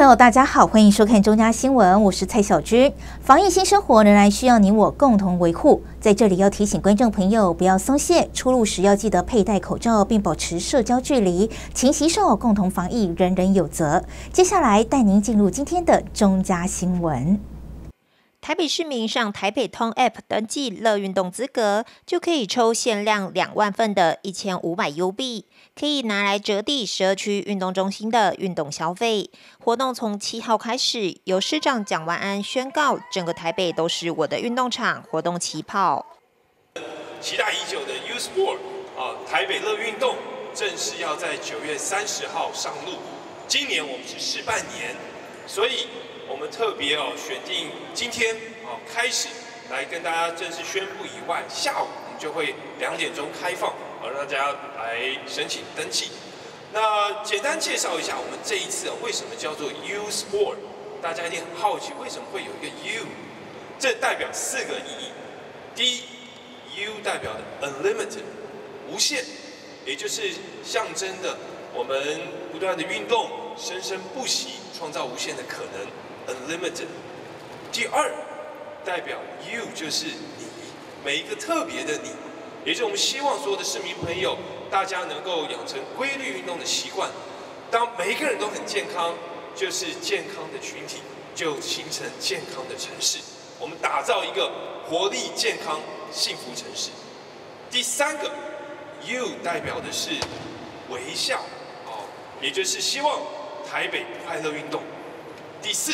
友，大家好，欢迎收看中嘉新闻，我是蔡小军。防疫新生活仍然需要你我共同维护，在这里要提醒观众朋友不要松懈，出入时要记得佩戴口罩，并保持社交距离，勤洗手，共同防疫，人人有责。接下来带您进入今天的中嘉新闻。 台北市民上台北通 App 登记乐运动资格，就可以抽限量2万份的1500 U 币，可以拿来折抵12区运动中心的运动消费。活动从7号开始，由市长蒋万安宣告，整个台北都是我的运动场，活动起跑。 期待已久的 U Sport 台北乐运动正式要在9月30号上路。今年我们是试办年，所以我们特别选定今天开始来跟大家正式宣布以外，下午我们就会2点钟开放，让大家来申请登记。那简单介绍一下我们这一次为什么叫做 U Sport， 大家一定很好奇为什么会有一个 U， 这代表4个意义。第一 ，U 代表的 Unlimited 无限，也就是象征的我们不断的运动，生生不息，创造无限的可能。Unlimited。第二，代表 You 就是你，每一个特别的你，也就是我们希望所有的市民朋友，大家能够养成规律运动的习惯。当每一个人都很健康，就是健康的群体，就形成健康的城市。我们打造一个活力、健康、幸福城市。第三个 You 代表的是微笑，也就是希望台北快乐运动。第四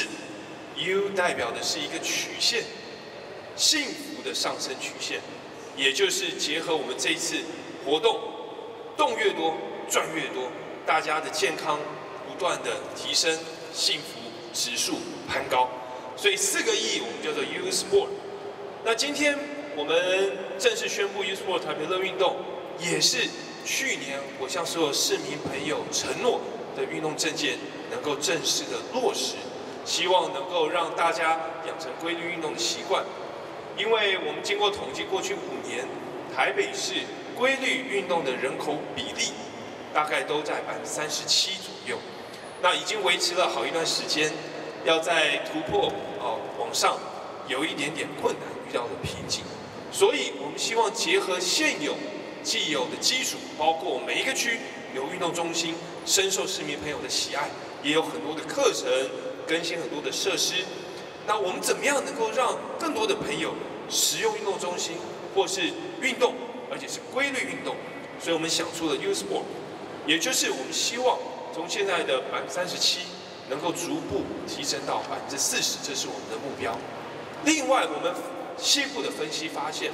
，U 代表的是一个曲线，幸福的上升曲线，也就是结合我们这一次活动，动越多赚越多，大家的健康不断的提升，幸福指数攀高，所以4个意义我们叫做 U Sport。那今天我们正式宣布 U Sport 台北乐运动，也是去年我向所有市民朋友承诺的运动政见能够正式的落实。希望能够让大家养成规律运动的习惯，因为我们经过统计，过去5年，台北市规律运动的人口比例大概都在37%左右，那已经维持了好一段时间，要再突破往上有一点点困难，遇到的瓶颈，所以我们希望结合现有既有的基础，包括每一个区有运动中心，深受市民朋友的喜爱，也有很多的课程。更新很多的设施，那我们怎么样能够让更多的朋友使用运动中心，或是运动，而且是规律运动？所以我们想出了 U Sport， 也就是我们希望从现在的37%能够逐步提升到40%，这是我们的目标。另外，我们细部的分析发现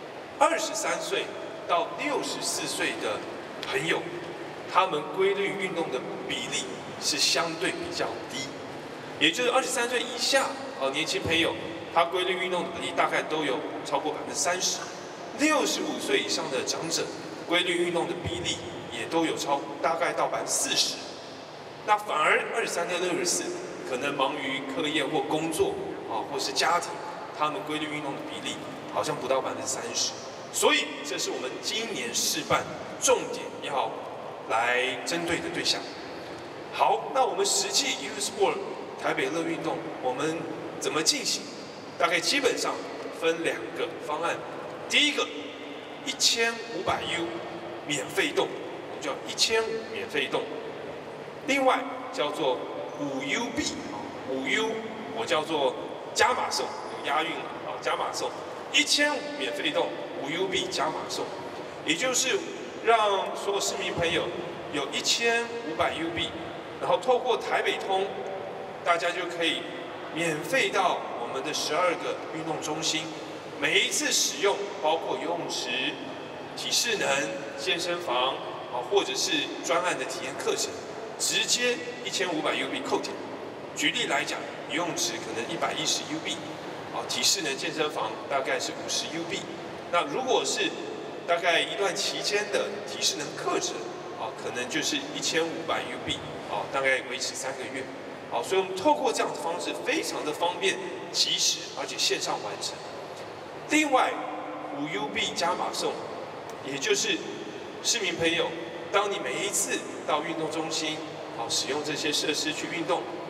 ，23岁到64岁的朋友，他们规律运动的比例是相对比较低。也就是23岁以下年轻朋友，他规律运动的比例大概都有超过30%，65岁以上的长者，规律运动的比例也都有大概到40%。那反而23到64，可能忙于课业或工作或是家庭，他们规律运动的比例好像不到30%。所以这是我们今年示范重点要来针对的对象。好，那我们实际 U Sport台北乐运动我们怎么进行？大概基本上分2个方案。第一个1500 U 免费动，我们叫1500免费动。另外叫做5 U 币，5 U 我叫做加码送，有押韵加码送，1500免费动，5 U 币加码送，也就是让所有市民朋友有1500 U 币，然后透过台北通。大家就可以免费到我们的12个运动中心，每一次使用包括游泳池、体适能、健身房或者是专案的体验课程，直接1500 U 币扣减。举例来讲，游泳池可能110 U 币，体适能健身房大概是50 U 币。那如果是大概一段期间的体适能课程，可能就是1500 U 币，大概维持3个月。所以我们透过这样的方式，非常的方便、及时，而且线上完成。另外，5 U 币加码送，也就是市民朋友，当你每一次到运动中心，使用这些设施去运动，我们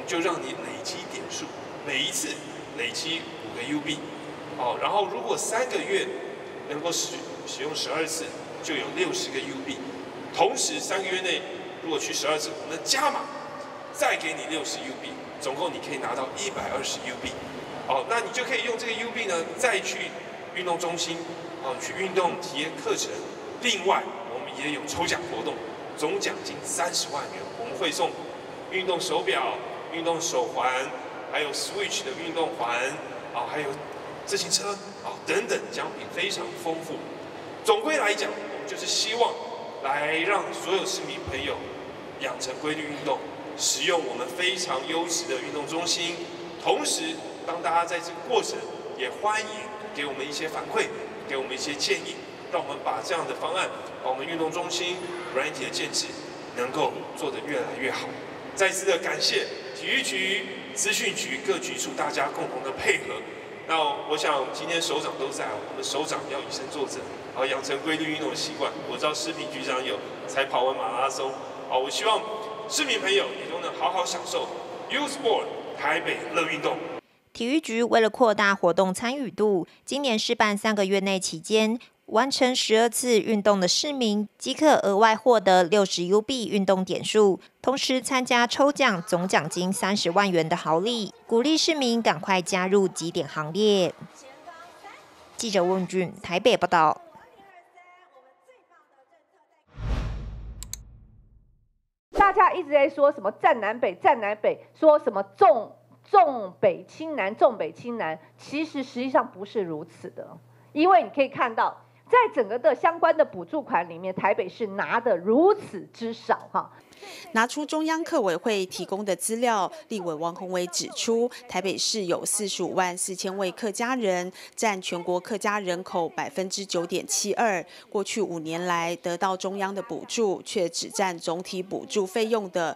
就让你累积点数，每一次累积5个 UB， 然后如果3个月能够使用12次，就有60个 UB。同时3个月内如果去12次，我们加码再给你60 UB， 总共你可以拿到120 UB。那你就可以用这个 UB 呢，再去运动中心去运动体验课程。另外，我们也有抽奖活动，总奖金30万元，我们会送运动手表、运动手环，还有 Switch 的运动环，还有自行车等等，奖品非常丰富。总归来讲，我们就是希望来让所有市民朋友养成规律运动，使用我们非常优质的运动中心。同时，当大家在这个过程，也欢迎给我们一些反馈，给我们一些建议，让我们把这样的方案，把我们运动中心软体的建制能够做得越来越好。再次的感谢体育局、资讯局各局处大家共同的配合。那我想今天首长都在，我们首长要以身作则，养成规律运动的习惯。我知道食品局长有才跑完马拉松，我希望市民朋友也都能好好享受 U Sport 台北乐运动。 体育局为了扩大活动参与度，今年试办3个月内期间，完成12次运动的市民即可额外获得60 UB 运动点数，同时参加抽奖总奖金30万元的好礼，鼓励市民赶快加入集点行列。记者温俊台北报道。 大家一直在说什么战南北，战南北，说什么重北轻南，重北轻南，其实实际上不是如此的，因为你可以看到，在整个的相关的补助款里面，台北市拿的如此之少哈。 拿出中央客委会提供的资料，立委王宏伟指出，台北市有45万4千位客家人，占全国客家人口9.72%。过去5年来得到中央的补助，却只占总体补助费用的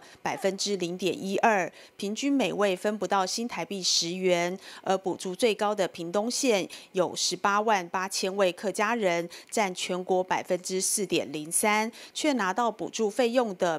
0.12%，平均每位分不到新台币10元。而补助最高的屏东县有18万8千位客家人，占全国4.03%，却拿到补助费用的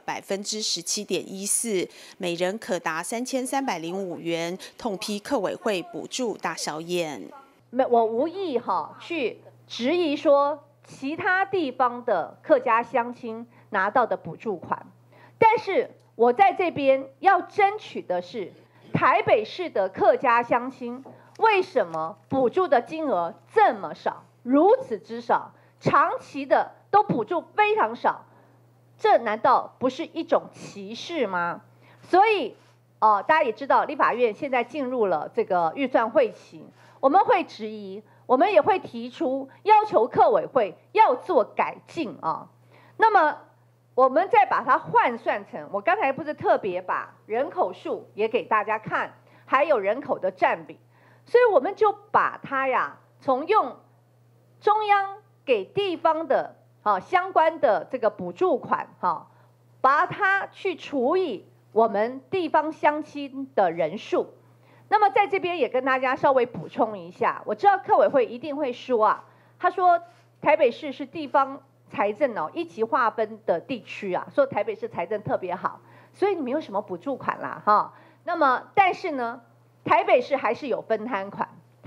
17.14%，每人可达3305元，痛批客委会补助大小眼。 我无意去质疑说其他地方的客家乡亲拿到的补助款，但是我在这边要争取的是台北市的客家乡亲为什么补助的金额这么少，如此之少，长期的都补助非常少。这难道不是一种歧视吗？所以，大家也知道，立法院现在进入了这个预算会期，我们会质疑，我们也会提出要求客委会要做改进啊。那么，我们再把它换算成，我刚才不是特别把人口数也给大家看，还有人口的占比，所以我们就把它从用中央给地方的相关的这个补助款把它去除以我们地方乡亲的人数。那么在这边也跟大家稍微补充一下，我知道客委会一定会说他说台北市是地方财政一级划分的地区说台北市财政特别好，所以你没有什么补助款啦那么但是呢，台北市还是有分摊款，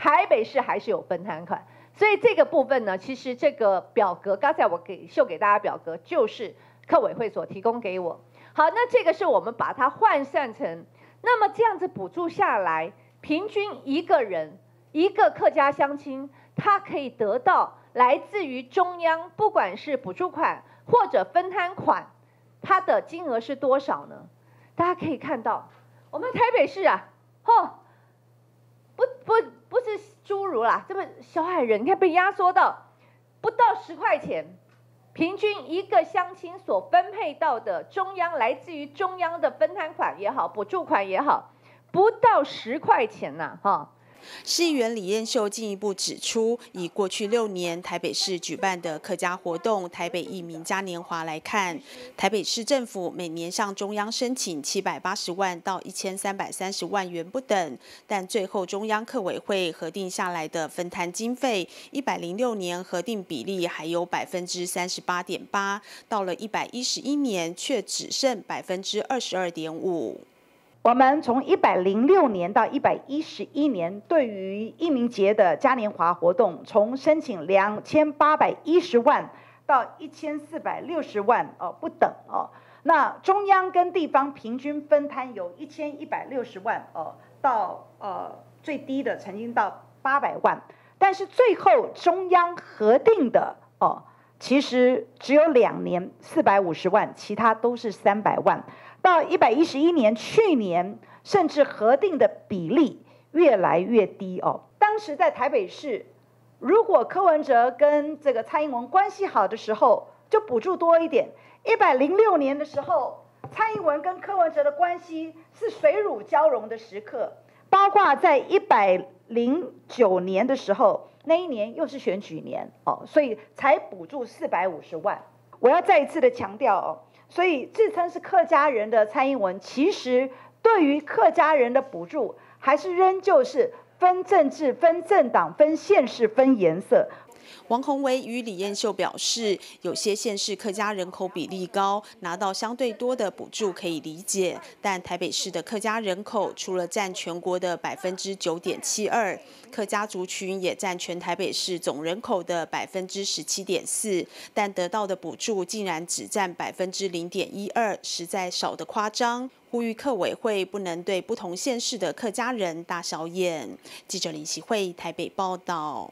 所以这个部分呢，其实这个表格，刚才我秀给大家表格，就是客委会所提供给我。好，那这个是我们把它换算成，那么这样子补助下来，平均一个人一个客家乡亲，他可以得到来自于中央，不管是补助款或者分摊款，它的金额是多少呢？大家可以看到，我们台北市不是侏儒啦，这么小矮人，你看被压缩到不到10块钱，平均一个乡亲所分配到的中央来自于中央的分摊款也好，补助款也好，不到10块钱市议员李彦秀进一步指出，以过去6年台北市举办的客家活动台北义民嘉年华来看，台北市政府每年向中央申请780万到1330万元不等，但最后中央客委会核定下来的分摊经费，106年核定比例还有38.8%，到了111年却只剩22.5%。 我们从106年到111年，对于义民节的嘉年华活动，从申请2810万到1460万不等那中央跟地方平均分摊有1160万到最低的曾经到800万，但是最后中央核定的其实只有2年450万，其他都是300万。到111年，去年甚至核定的比例越来越低当时在台北市，如果柯文哲跟这个蔡英文关系好的时候，就补助多一点。106年的时候，蔡英文跟柯文哲的关系是水乳交融的时刻，包括在109年的时候，那一年又是选举年所以才补助450万。我要再一次的强调所以自称是客家人的蔡英文，其实对于客家人的补助，还是仍旧是分政治、分政党、分县市、分颜色。 王宏维与李彦秀表示，有些县市客家人口比例高，拿到相对多的补助可以理解，但台北市的客家人口除了占全国的9.72%，客家族群也占全台北市总人口的17.4%，但得到的补助竟然只占0.12%，实在少得夸张。呼吁客委会不能对不同县市的客家人大小眼。记者李习慧台北报道。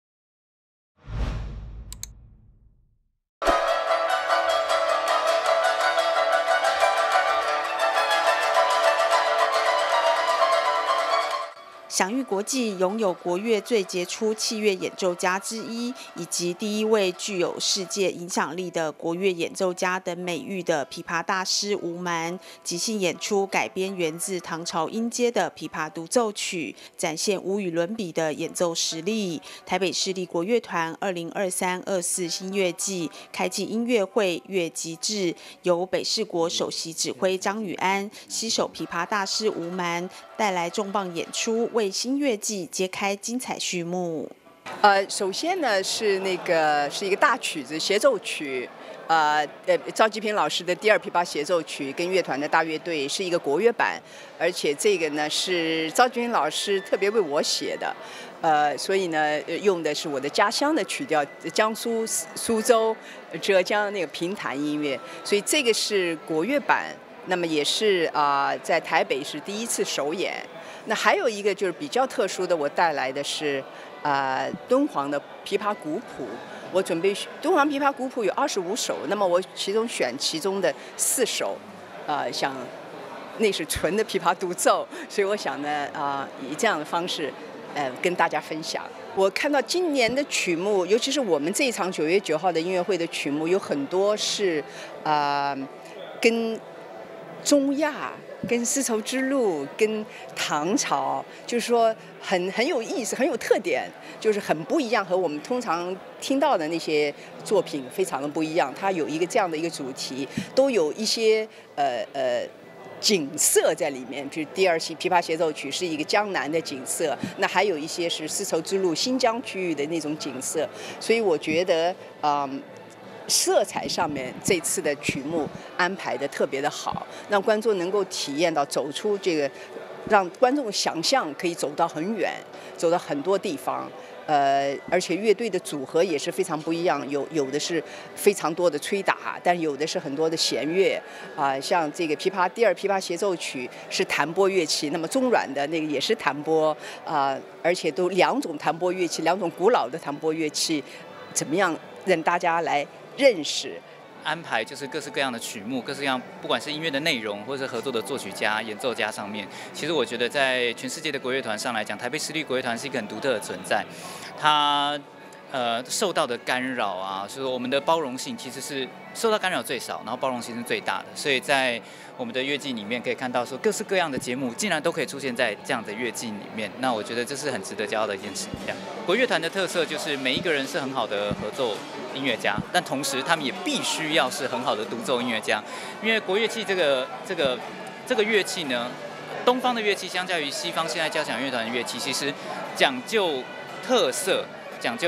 享誉国际，拥有国乐最杰出器乐演奏家之一，以及第一位具有世界影响力的国乐演奏家等美誉的琵琶大师吴蛮，即兴演出改编源自唐朝音阶的琵琶独奏曲，展现无与伦比的演奏实力。台北市立国乐团2023-24新乐季开季音乐会乐极致，由北市国首席指挥张宇安携手琵琶大师吴蛮带来重磅演出，为新乐季揭开精彩序幕。 首先呢是一个大曲子协奏曲，赵继平老师的第2琵琶协奏曲跟乐团的大乐队是一个国乐版，而且这个呢是赵继平老师特别为我写的，所以呢用的是我的家乡的曲调，江苏、苏州、浙江那个评弹音乐，所以这个是国乐版。那么也是在台北是第一次首演。那还有一个就是比较特殊的，我带来的是敦煌的琵琶古谱。我准备敦煌琵琶古谱有25首，那么我其中选其中的4首，像那是纯的琵琶独奏，所以我想呢以这样的方式跟大家分享。我看到今年的曲目，尤其是我们这一场9月9号的音乐会的曲目，有很多是跟中亚、跟丝绸之路、跟唐朝，就是说很有意思，很有特点，就是很不一样，和我们通常听到的那些作品非常的不一样。它有一个这样的一个主题，都有一些景色在里面，比如第2期琵琶协奏曲是一个江南的景色，那还有一些是丝绸之路、新疆区域的那种景色，所以我觉得色彩上面这次的曲目安排的特别的好，让观众能够体验到走出这个，让观众想象可以走到很远，走到很多地方。而且乐队的组合也是非常不一样，有的是非常多的吹打，但有的是很多的弦乐像这个第2琵琶协奏曲是弹拨乐器，那么中阮的那个也是弹拨而且都2种弹拨乐器，2种古老的弹拨乐器，怎么样让大家来认识？ 安排就是各式各样的曲目，各式各样，不管是音乐的内容，或是合作的作曲家、演奏家上面，其实我觉得在全世界的国乐团上来讲，台北市立国乐团是一个很独特的存在。它受到的干扰所以说我们的包容性其实是受到干扰最少，然后包容性是最大的。所以在我们的乐季里面可以看到说，各式各样的节目竟然都可以出现在这样的乐季里面。那我觉得这是很值得骄傲的一件事。国乐团的特色就是每一个人是很好的合奏音乐家，但同时他们也必须要是很好的独奏音乐家，因为国乐器这个乐器呢，东方的乐器相较于西方现在交响乐团的乐器，其实讲究特色，讲究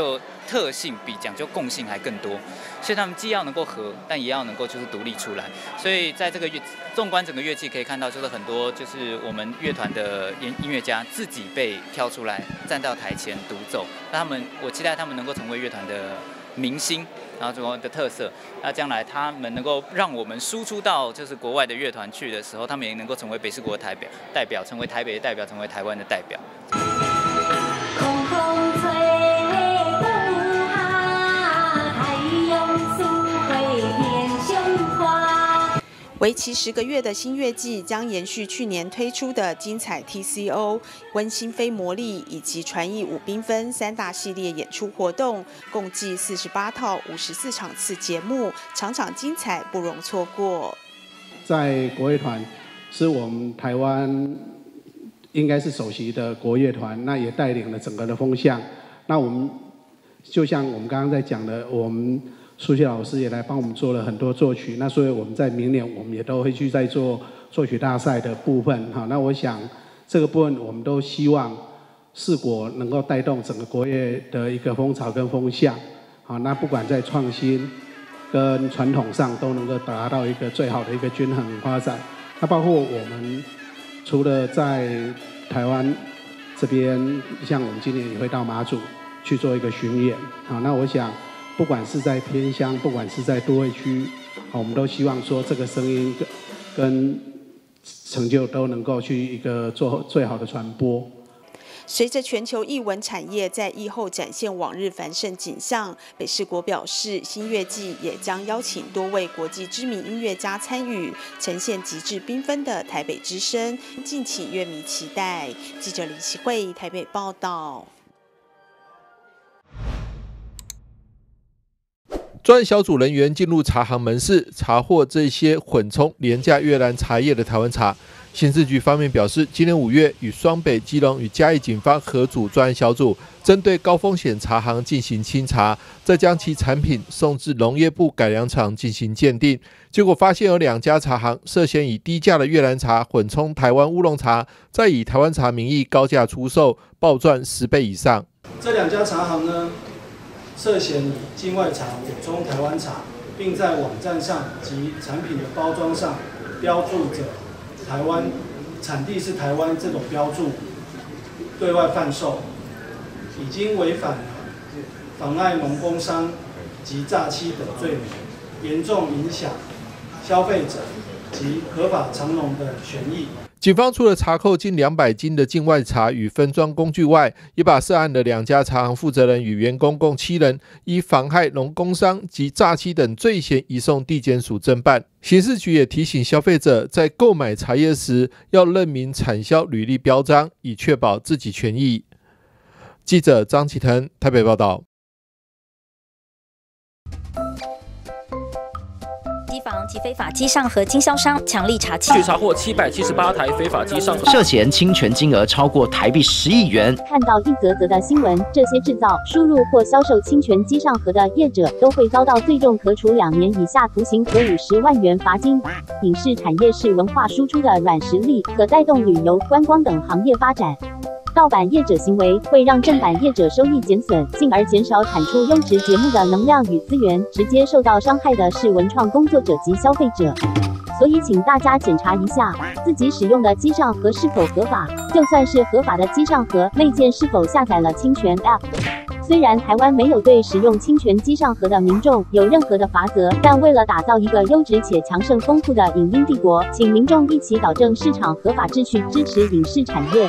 特性比讲究共性还更多，所以他们既要能够合，但也要能够就是独立出来。所以在这个纵观整个乐器可以看到，就是很多就是我们乐团的音乐家自己被挑出来站到台前独奏，那我期待他们能够成为乐团的明星。然后中国的特色，那将来他们能够让我们输出到就是国外的乐团去的时候，他们也能够成为北市国的代表，成为台北的代表，成为台湾的代表。 为期10个月的新乐季将延续去年推出的精彩 TCO、温馨非魔力以及传艺五缤纷3大系列演出活动，共计48套54场次节目，场场精彩，不容错过。 在国乐团是我们台湾应该是首席的国乐团，那也带领了整个的风向。那我们就像我们刚刚在讲的，我们苏谢老师也来帮我们做了很多作曲，那所以我们在明年我们也都会去在做作曲大赛的部分。好，那我想这个部分我们都希望世国能够带动整个国乐的一个风潮跟风向。好，那不管在创新跟传统上都能够达到一个最好的一个均衡发展。那包括我们除了在台湾这边，像我们今年也会到马祖去做一个巡演。好，那我想不管是在偏乡，不管是在都会区，我们都希望说这个声音跟成就都能够去一个做最好的传播。 随着全球艺文产业在疫后展现往日繁盛景象，北市国表示，新乐季也将邀请多位国际知名音乐家参与，呈现极致缤纷的台北之声，敬请乐迷期待。记者李启慧台北报道。 专案小组人员进入茶行门市，查获这些混充廉价越南茶叶的台湾茶。刑事局方面表示，今年5月与双北、基隆与嘉义警方合组专案小组，针对高风险茶行进行清查，再将其产品送至农业部改良厂进行鉴定。结果发现有2家茶行涉嫌以低价的越南茶混充台湾乌龙茶，再以台湾茶名义高价出售，暴赚10倍以上。 这2家茶行呢，涉嫌以境外茶混充台湾茶，并在网站上及产品的包装上标注着台湾产地是台湾这种标注，对外贩售，已经违反了妨碍农工商及诈欺等罪名，严重影响消费者及合法长农的权益。 警方除了查扣近200斤的境外茶与分装工具外，也把涉案的2家茶行负责人与员工共7人，依妨害农工商及诈欺等罪嫌移送地检署侦办。刑事局也提醒消费者，在购买茶叶时要认明产销履历标章，以确保自己权益。记者张启腾台北报道。 机房及非法机上盒经销商强力查缉， 据查获778台非法机上盒，涉嫌侵权金额超过台币10亿元。 看到一则则的新闻，这些制造、输入或销售侵权机上盒的业者都会遭到最重可处2年以下徒刑和50万元罚金。影视产业是文化输出的软实力，可带动旅游、观光等行业发展。盗版业者行为会让正版业者收益减损，进而减少产出优质节目的能量与资源，直接受到伤害的是文创工作者及消费者。所以请大家检查一下自己使用的机上盒是否合法，就算是合法的机上盒，内件是否下载了侵权 App。虽然台湾没有对使用侵权机上盒的民众有任何的罚则，但为了打造一个优质且强盛丰富的影音帝国，请民众一起导正市场合法秩序，支持影视产业。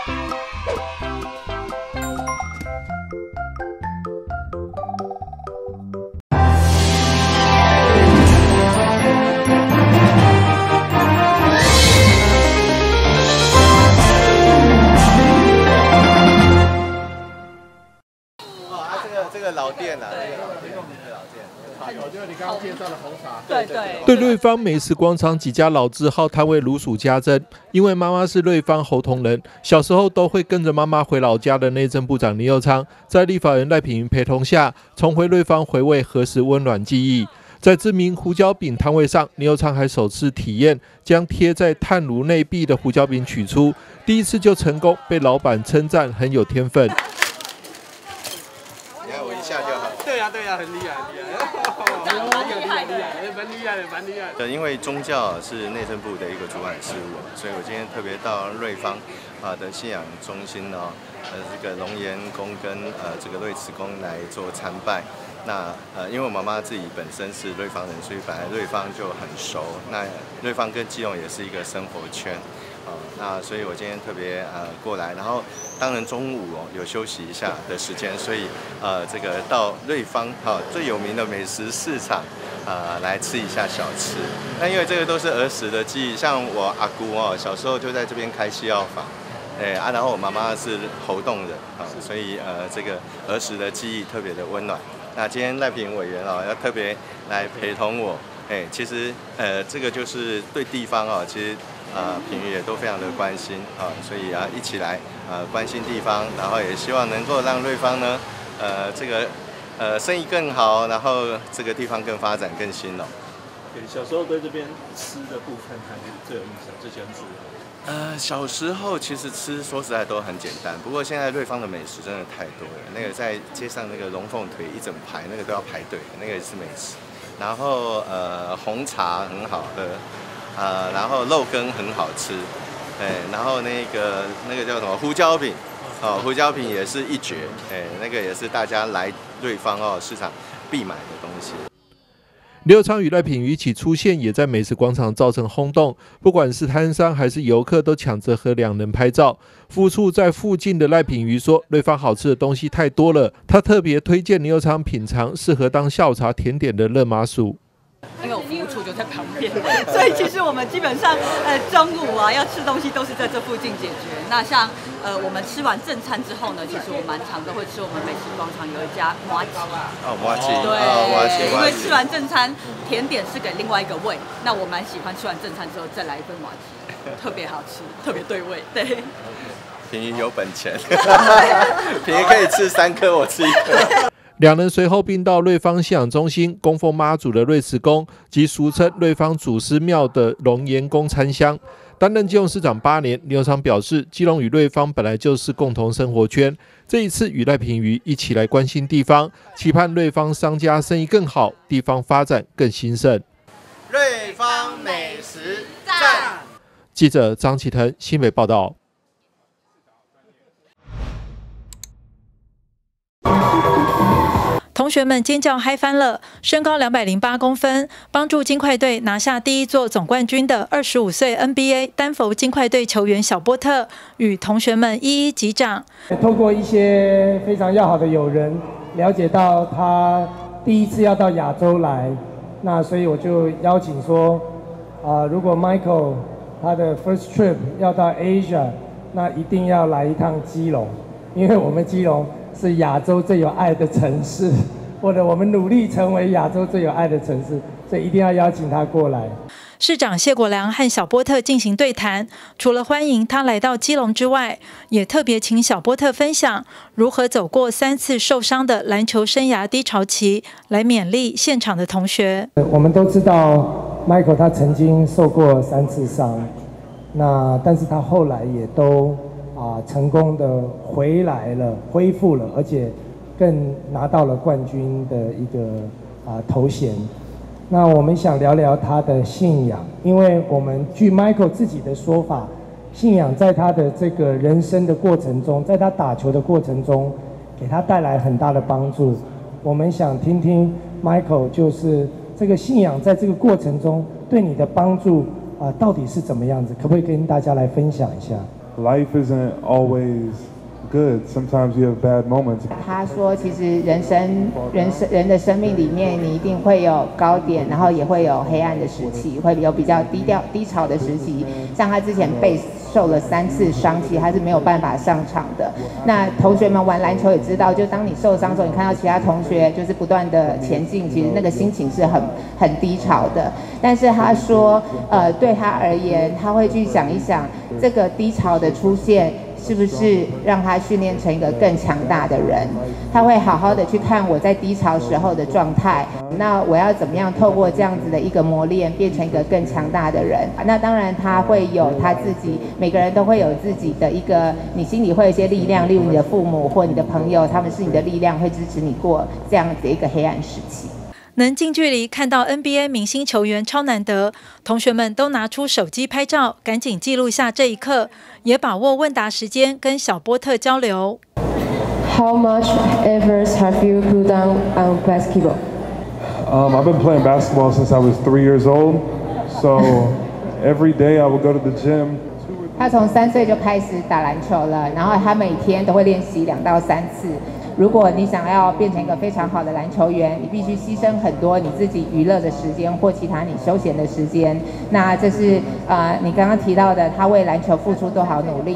老店啊， 我觉得你刚刚介绍的红茶，对瑞芳美食广场几家老字号摊位如数家珍。因为妈妈是瑞芳侯同人，小时候都会跟着妈妈回老家的内政部长倪又昌，在立法院赖品妤陪同下，重回瑞芳回味何时温暖记忆。在知名胡椒饼摊位上，倪又昌还首次体验将贴在炭炉内壁的胡椒饼取出，第一次就成功，被老板称赞很有天分。 你看我一下就啊，很厉害，蛮厉害的。因为宗教是内政部的一个主管事务，所以我今天特别到瑞芳的信仰中心呢，这个龙岩宫跟这个瑞慈宫来做参拜。那因为我妈妈自己本身是瑞芳人，所以本来瑞芳就很熟。那瑞芳跟基隆也是一个生活圈。那所以我今天特别过来，然后当然中午有休息一下的时间，所以这个到瑞芳最有名的美食市场来吃一下小吃。那因为这个都是儿时的记忆，像我阿姑小时候就在这边开西药房，然后我妈妈是侯洞人所以这个儿时的记忆特别的温暖。那今天赖品委员要特别来陪同我，其实这个就是对地方其实。品瑜也都非常的关心所以一起来关心地方，然后也希望能够让瑞芳呢这个生意更好，然后这个地方更发展更兴隆。 小时候对这边吃的部分还是最有印象，最喜欢吃的。 小时候其实吃说实在都很简单，不过现在瑞芳的美食真的太多了。那个在街上那个龙凤腿一整排，那个都要排队，那个也是美食。然后红茶很好喝。然后肉羹很好吃，然后那个叫什么胡椒饼，胡椒饼也是一绝，那个也是大家来瑞芳市场必买的东西。 刘昌与赖品瑜一起出现，也在美食广场造成轰动。不管是摊商还是游客，都抢着和两人拍照。夫处在附近的赖品瑜说：“瑞芳好吃的东西太多了，他特别推荐刘昌品尝适合当下午茶甜点的热麻薯。” 因为我服务处就在旁边，所以其实我们基本上中午要吃东西都是在这附近解决。那像我们吃完正餐之后呢，其实我蛮常都会吃我们美食广场有一家麻糬。 麻糬， 对，因为吃完正餐甜点是给另外一个胃，那我蛮喜欢吃完正餐之后再来一份麻糬，特别好吃，特别对味。对。 品瑜有本钱，品瑜可以吃3颗，我吃1颗。 两人随后并到瑞芳信仰中心供奉妈祖的瑞慈宫及俗称瑞芳祖师庙的龙岩宫参香。担任基隆市长8年，刘昌表示，基隆与瑞芳本来就是共同生活圈，这一次与赖品瑜一起来关心地方，期盼瑞芳商家生意更好，地方发展更兴盛。 瑞芳美食赞。 记者张启腾新北报道。 同学们尖叫嗨翻了！身高208公分，帮助金块队拿下第1座总冠军的25岁 NBA 丹佛金块队球员小波特，与同学们一一击掌。 透过一些非常要好的友人，了解到他第1次要到亚洲来，那所以我就邀请说，如果 Michael 他的 first trip 要到 Asia， 那一定要来一趟基隆，因为我们基隆是亚洲最有爱的城市，或者我们努力成为亚洲最有爱的城市，所以一定要邀请他过来。 市长谢国良和小波特进行对谈，除了欢迎他来到基隆之外，也特别请小波特分享如何走过3次受伤的篮球生涯低潮期，来勉励现场的同学。 我们都知道 Michael 他曾经受过3次伤，但是他后来也都成功的回来了，恢复了，而且更拿到了冠军的一个头衔。那我们想聊聊他的信仰，因为我们据 Michael 自己的说法，信仰在他的这个人生的过程中，在他打球的过程中，给他带来很大的帮助。我们想听听 Michael 就是这个信仰在这个过程中对你的帮助到底是怎么样子，可不可以跟大家来分享一下？ Life isn't always good. Sometimes you have bad moments. 他说，其实人的生命里面，你一定会有高点，然后也会有黑暗的时期，会有比较低潮的时期。像他之前被受了3次伤，其实他是没有办法上场的。那同学们玩篮球也知道，就当你受伤的时候，你看到其他同学就是不断的前进，其实那个心情是很低潮的。但是他说，对他而言，他会去想一想，这个低潮的出现是不是让他训练成一个更强大的人？他会好好的去看我在低潮时候的状态，那我要怎么样透过这样子的一个磨练，变成一个更强大的人？那当然他会有他自己，每个人都会有自己的一个，你心里会有一些力量，例如你的父母或你的朋友，他们是你的力量，会支持你过这样子的一个黑暗时期。 能近距离看到 NBA 明星球员超难得，同学们都拿出手机拍照，赶紧记录下这一刻，也把握问答时间跟小波特交流。 How much effort have you put on basketball? I've been playing basketball since I was 3 years old, so every day I would go to the gym. 他从3岁就开始打篮球了，然后他每天都会练习2到3次。如果你想要变成一个非常好的篮球员，你必须牺牲很多你自己娱乐的时间或其他你休闲的时间。那这是你刚刚提到的，他为篮球付出多少努力。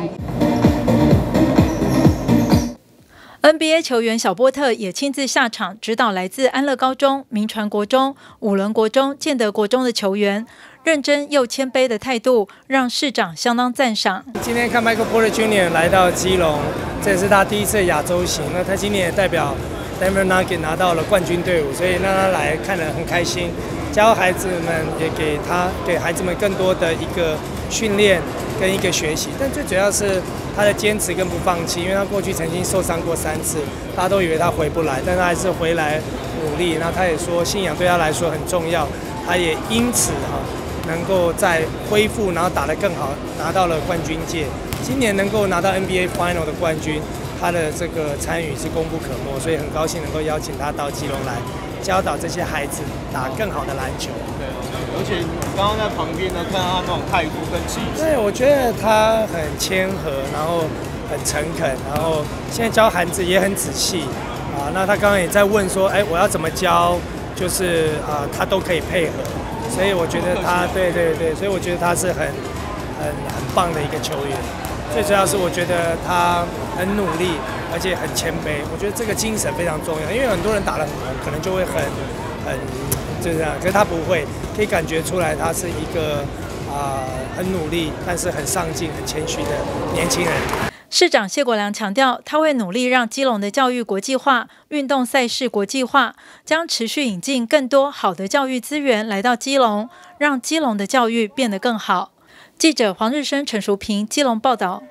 NBA 球员小波特也亲自下场指导来自安乐高中、铭传国中、五伦国中、建德国中的球员，认真又谦卑的态度让市长相当赞赏。 今天看 Michael Porter Jr. 来到基隆，这也是他第一次亚洲行，那他今年也代表 Denver Nuggets 拿到了冠军队伍，所以让他来看得很开心。教孩子们也给孩子们更多的一个训练跟一个学习，但最主要是他的坚持跟不放弃，因为他过去曾经受伤过3次，大家都以为他回不来，但他还是回来努力。然后他也说信仰对他来说很重要，他也因此能够再恢复，然后打得更好，拿到了冠军戒。今年能够拿到 NBA Final 的冠军，他的这个参与是功不可没，所以很高兴能够邀请他到基隆来教导这些孩子打更好的篮球。 对，而且刚刚在旁边呢，看到他那种态度跟气质。 对，我觉得他很谦和，然后很诚恳，然后现在教孩子也很仔细啊。那他刚刚也在问说，我要怎么教，就是他都可以配合。所以我觉得他，对，所以我觉得他是很棒的一个球员。最主要是我觉得他很努力，而且很谦卑。我觉得这个精神非常重要，因为很多人打得很红，可能就会很就是这样，可是他不会，可以感觉出来他是一个很努力，但是很上进、很谦虚的年轻人。 市长谢国良强调，他会努力让基隆的教育国际化、运动赛事国际化，将持续引进更多好的教育资源来到基隆，让基隆的教育变得更好。记者黄日升、陈淑平，基隆报道。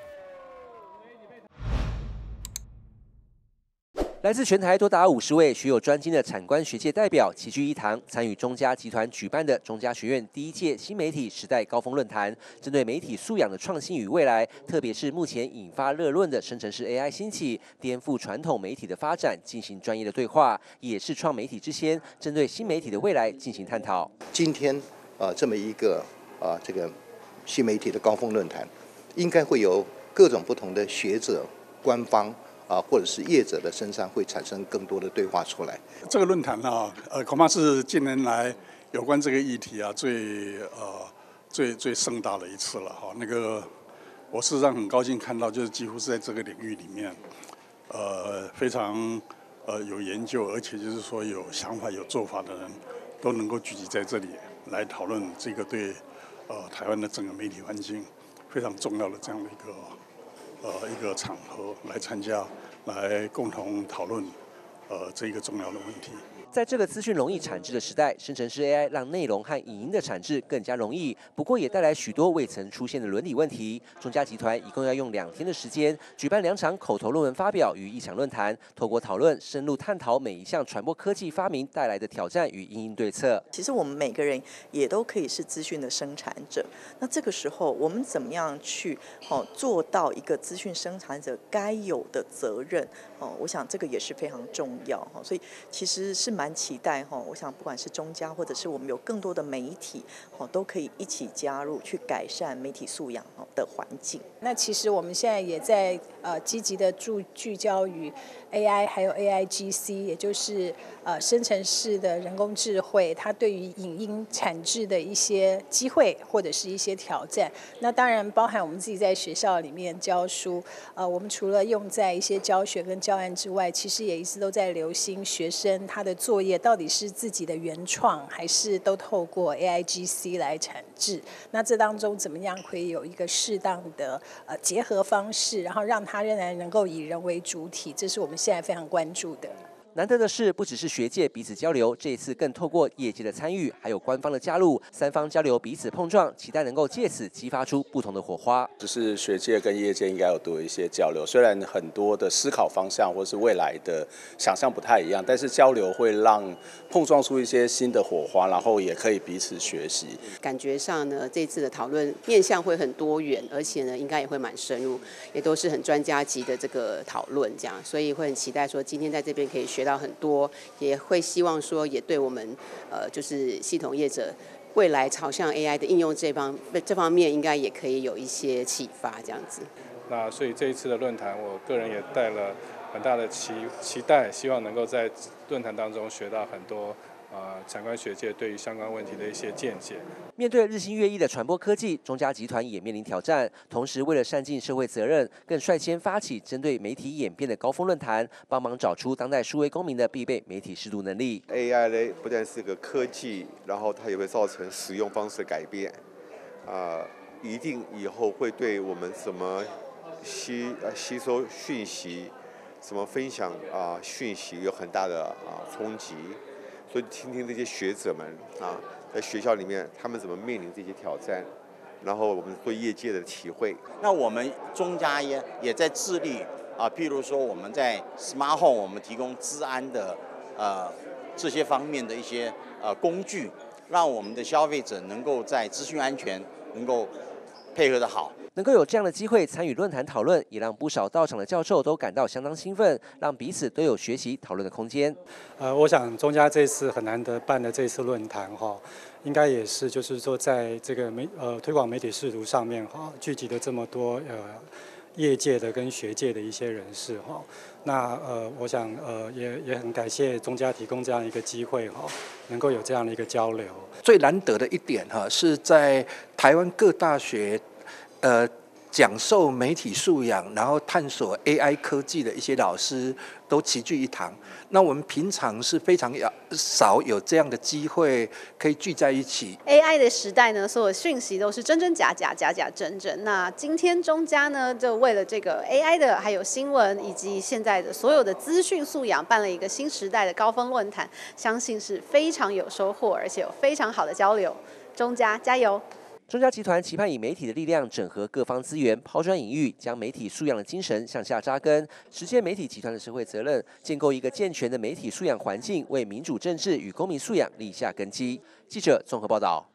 来自全台多达50位学有专精的产官学界代表齐聚一堂，参与中嘉集团举办的中嘉学院第1届新媒体时代高峰论坛，针对媒体素养的创新与未来，特别是目前引发热论的生成式 AI 兴起，颠覆传统媒体的发展，进行专业的对话，也是创媒体之先，针对新媒体的未来进行探讨。 今天这么一个这个新媒体的高峰论坛，应该会有各种不同的学者、官方。或者是业者的身上会产生更多的对话出来。 这个论坛恐怕是近年来有关这个议题最盛大的一次了哈。那个我事实上很高兴看到，就是几乎是在这个领域里面，非常有研究，而且就是说有想法、有做法的人，都能够聚集在这里来讨论这个对台湾的整个媒体环境非常重要的这样的一个场合来参加，来共同讨论这一个重要的问题。 在这个资讯容易产制的时代，生成式 AI 让内容和影音的产制更加容易，不过也带来许多未曾出现的伦理问题。中嘉集团一共要用2天的时间，举办2场口头论文发表与1场论坛，透过讨论深入探讨每一项传播科技发明带来的挑战与因应对策。 其实我们每个人也都可以是资讯的生产者，那这个时候我们怎么样去做到一个资讯生产者该有的责任？我想这个也是非常重要，所以其实是蛮期待，我想不管是中嘉或者是我们有更多的媒体，都可以一起加入去改善媒体素养的环境。 那其实我们现在也在积极的聚焦于 AI 还有 AIGC， 也就是生成式的人工智慧，它对于影音产制的一些机会或者是一些挑战。那当然包含我们自己在学校里面教书，我们除了用在一些教学跟教案之外，其实也一直都在留心学生他的作业到底是自己的原创，还是都透过 AIGC 来产制？那这当中怎么样可以有一个适当的结合方式，然后让它仍然能够以人为主体，这是我们现在非常关注的。 难得的是，不只是学界彼此交流，这一次更透过业界的参与，还有官方的加入，三方交流彼此碰撞，期待能够借此激发出不同的火花。 就是学界跟业界应该有多一些交流，虽然很多的思考方向或是未来的想象不太一样，但是交流会让碰撞出一些新的火花，然后也可以彼此学习。 感觉上呢，这次的讨论面向会很多元，而且呢，应该也会蛮深入，也都是很专家级的这个讨论，这样，所以会很期待说今天在这边可以学到很多，也会希望说也对我们就是系统业者未来朝向 AI 的应用这方面，应该也可以有一些启发这样子。 那所以这一次的论坛，我个人也带了很大的期待，希望能够在论坛当中学到很多产官学界对于相关问题的一些见解。 面对日新月异的传播科技，中嘉集团也面临挑战。同时，为了善尽社会责任，更率先发起针对媒体演变的高峰论坛，帮忙找出当代数位公民的必备媒体识读能力。 AI 呢，不但是个科技，然后它也会造成使用方式的改变，一定以后会对我们怎么吸收讯息，怎么分享讯息有很大的冲击。所以听听这些学者们在学校里面他们怎么面临这些挑战，然后我们对业界的体会。 那我们中嘉也在致力譬如说我们在 Smart Home 我们提供资安的这些方面的一些工具，让我们的消费者能够在资讯安全能够配合得好。 能够有这样的机会参与论坛讨论，也让不少到场的教授都感到相当兴奋，让彼此都有学习讨论的空间。 我想中嘉这次很难得办的这次论坛应该也是就是说在这个推广媒体识读上面聚集了这么多业界的跟学界的一些人士那我想也很感谢中嘉提供这样一个机会能够有这样的一个交流。 最难得的一点是在台湾各大学讲授媒体素养，然后探索 AI 科技的一些老师都齐聚一堂。那我们平常是非常少有这样的机会可以聚在一起。 AI 的时代呢，所有讯息都是真真假假，假假真真。那今天中嘉呢，就为了这个 AI 的，还有新闻以及现在的所有的资讯素养，办了一个新时代的高峰论坛，相信是非常有收获，而且有非常好的交流。中嘉加油！ 中嘉集团期盼以媒体的力量整合各方资源，抛砖引玉，将媒体素养的精神向下扎根，实现媒体集团的社会责任，建构一个健全的媒体素养环境，为民主政治与公民素养立下根基。记者综合报道。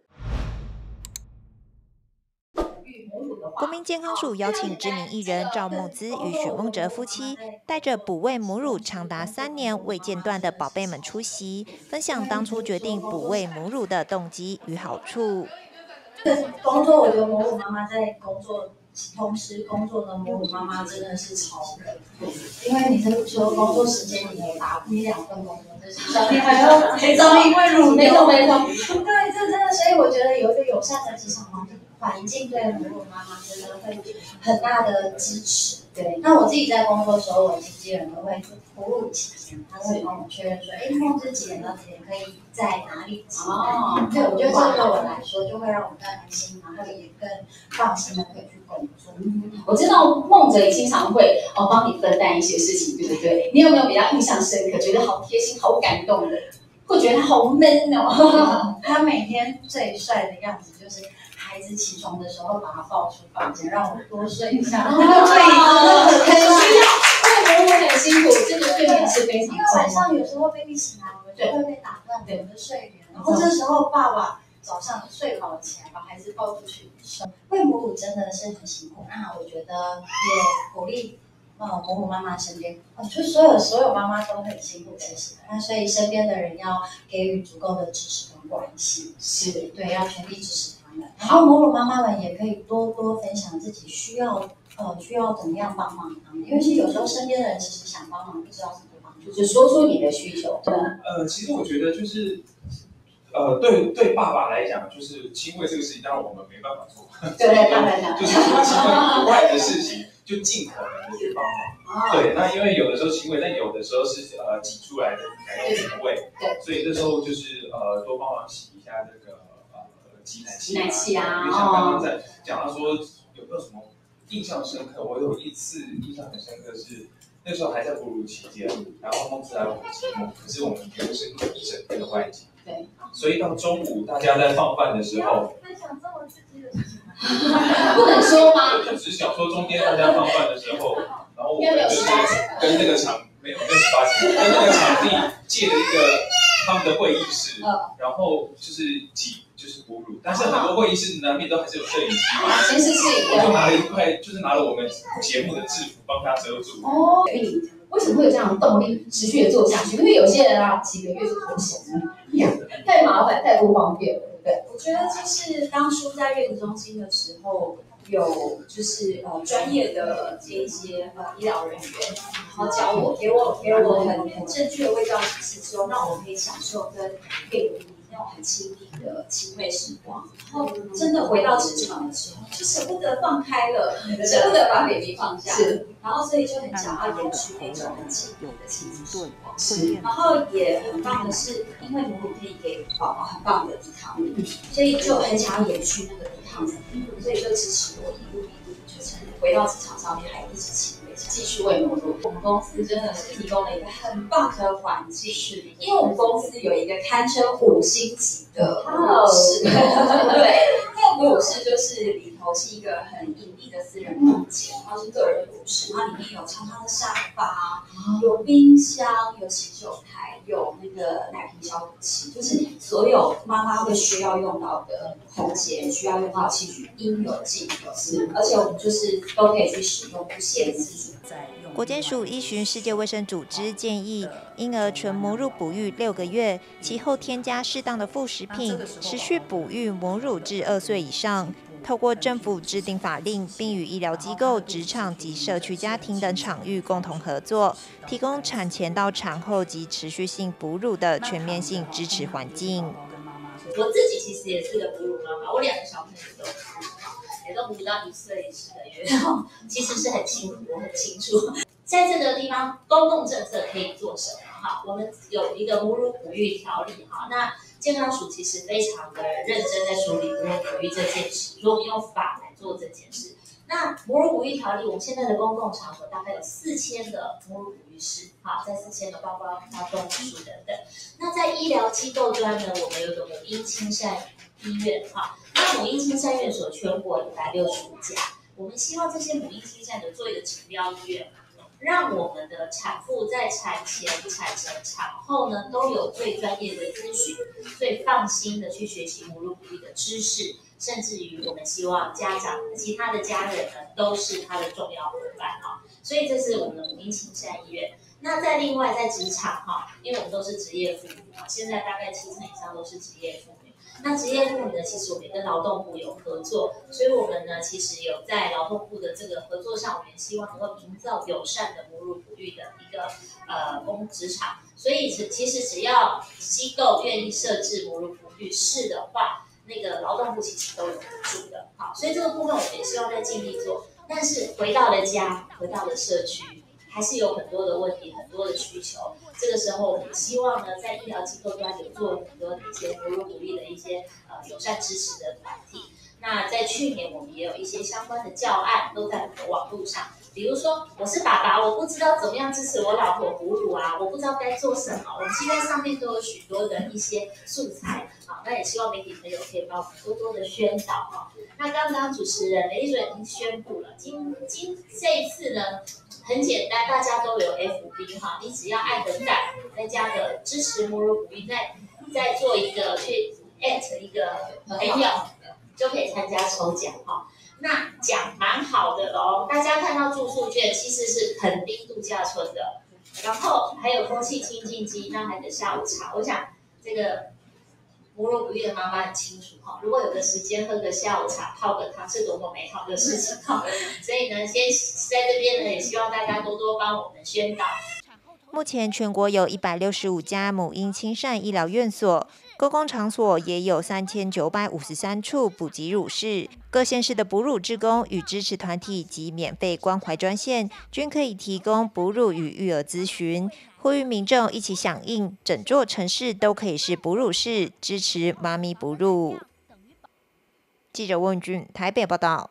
国民健康署邀请知名艺人赵慕姿与许孟哲夫妻，带着哺喂母乳长达3年未间断的宝贝们出席，分享当初决定哺喂母乳的动机与好处。 工作，我觉得母乳妈妈在同时工作的母乳妈妈真的是超人，因为你是说工作时间你有打你2份工作，就是上面还要找因为乳没错，对，这真的，所以我觉得有一个友善的职场环境对母乳妈妈真的会很大的支持。对，那我自己在工作的时候，我经纪人都会哺乳前，他会帮我确认说，控制几点到几点可以在哪里吃。对，我觉得这对我来说就会让我更安心，然后也更放心的可以去工作。 我知道孟哲也经常会帮你分担一些事情，对不对？你有没有比较印象深刻，觉得好贴心、好感动的？会觉得他好 man 哦。 他每天最帅的样子就是孩子起床的时候把他抱出房间，让我多睡一下。 很需要，因为母乳很辛苦，这个睡眠是非常重要。因为晚上有时候 baby 醒来，我们就会被打断我们的睡眠，然后这时候爸爸早上睡好了起来，把孩子抱出去睡。喂母乳真的是很辛苦，那我觉得也鼓励母乳妈妈身边，就所有妈妈都很辛苦这些，那所以身边的人要给予足够的支持跟关心，是对，要全力支持他们。然后母乳妈妈们也可以多多分享自己需要怎么样帮忙他们，因为其实有时候身边的人其实想帮忙，不知道怎么帮， 就是说出你的需求。 其实我觉得就是对爸爸来讲，就是亲喂这个事情，当然我们没办法做， 对，当然就是亲喂以外的事情，就尽可能的去帮忙。对，那因为有的时候亲喂，但有的时候是挤出来的才用什么喂，对，所以这时候就是多帮忙洗一下这个挤奶器啊。就像刚刚在讲到说有没有什么印象深刻？我有一次印象很深刻是。那时候还在哺乳期间，然后公司来我们节目，可是我们节目是录一整天的外景，对，所以到中午大家在放饭的时候， 分享这么刺激的事情，不能说吗？ 就只想说中间大家放饭的时候，然后我们就是跟那个场没有18集，跟那个场地借了一个他们的会议室，然后就是就是哺乳，但是很多会议室难免都还是有摄影机嘛， 监视器， 我就拿了一块，就是拿了我们节目的制服帮他遮住。 哦，为什么会有这样的动力持续的做下去？因为有些人啊，几个月就脱险，太麻烦，太不方便了，对不对？ 我觉得就是当初在月子中心的时候，有就是专业的这一些医疗人员，然后教我，给我很正确的卫教知识之后，让我可以享受跟病人那种很亲密的亲喂时光。然后真的回到职场的时候，就舍不得放开了，舍不得把 baby 放下，然后所以就很想要延续那种很亲密的亲子时光。是，然后也很棒的是，因为母乳可以给宝宝很棒的抵抗力，所以就很想要延续那个抵抗力，所以就支持我一路就是回到职场上面，还一直亲喂，继续喂母乳。我们公司真的是提供了一个很棒的环境，是因为我们公司有一个堪称5星级的哺乳室，对，那个哺乳室就是里头是一个很隐秘的私人空间，然后是个人哺乳室，然后里面有长长的沙发，有冰箱，有洗手台，有那个奶瓶消毒器，就是所有妈妈会需要用到的空间，需要用到的器具应有尽有，是，而且我们就是都可以去使用，不限次数在用。 国健署依循世界卫生组织建议，婴儿纯母乳哺育6个月，其后添加适当的副食品，持续哺育母乳至2岁以上。透过政府制定法令，并与医疗机构、职场及社区家庭等场域共同合作，提供产前到产后及持续性哺乳的全面性支持环境。 我自己其实也是个哺乳妈妈，我2个小朋友都哺乳，也都哺乳到1岁10个月，然后其实是很辛苦，我很清楚。在这个地方，公共政策可以做什么？哈，我们有一个母乳哺育条例，哈，那健康署其实非常的认真在处理母乳哺育这件事，所以我们用法来做这件事。那母乳哺育条例，我们现在的公共场合大概有4000个母乳哺育室，好，在4000个包括动物署等等。那在医疗机构端呢，我们有个母婴亲善医院，哈，那母婴亲善院所全国165家，我们希望这些母婴亲善的做一个指标医院。让我们的产妇在产前、产程、产后呢，都有最专业的咨询，最放心的去学习母乳哺育的知识，甚至于我们希望家长、其他的家人呢，都是他的重要伙伴哈。所以这是我们的母婴亲善医院。那在另外在职场哈，因为我们都是职业妇女哈，现在大概70%以上都是职业妇女。那职业妇女呢，其实我们也跟劳动部有合作，所以我们呢，其实有在劳动部的这个合作上，我们也希望能够营造友善的母乳哺育的一个职场。所以其实只要机构愿意设置母乳哺育室的话，那个劳动部其实都有补助的。好，所以这个部分我们也希望在尽力做。但是回到了家，回到了社区，还是有很多的问题，很多的需求。这个时候，我们希望呢，在医疗机构端有做很多的一些母乳哺育的一些友善支持的团体。那在去年，我们也有一些相关的教案都在我们的网络上。比如说，我是爸爸，我不知道怎么样支持我老婆哺乳啊，我不知道该做什么。我们现在上面都有许多的一些素材啊，那也希望媒体朋友可以帮我们多多的宣导哈。那刚刚主持人雷主任已经宣布了，这一次呢。很简单，大家都有 FB 哈，你只要按个赞，再加个支持母乳哺育，再做一个去 at 一个朋友，就可以参加抽奖哈。那奖蛮好的哦，大家看到住宿券其实是垦丁度假村的，然后还有空气清净机，那还有下午茶。我想这个母乳哺育的妈妈很清楚哈，如果有个时间喝个下午茶、泡个汤，是多么美好的事情哈。所以呢，先在这边呢，也希望大家多多帮我们宣导。 目前全国有165家母婴亲善医疗院所， 公共场所也有3953处补给乳室，各县市的哺乳志工与支持团体及免费关怀专线均可以提供哺乳与育儿咨询，呼吁民众一起响应，整座城市都可以是哺乳室，支持妈咪哺乳。记者温俊台北报道。